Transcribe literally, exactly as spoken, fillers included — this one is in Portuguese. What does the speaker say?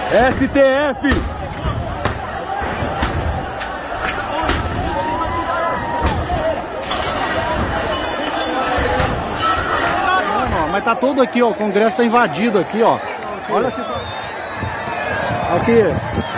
S T F! Mas tá todo aqui, ó. O Congresso tá invadido aqui, ó. Olha a situação. Aqui.